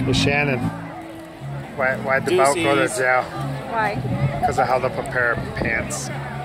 Hey Shannon, why'd the boat go to jail? Why? Because I held up a pair of pants.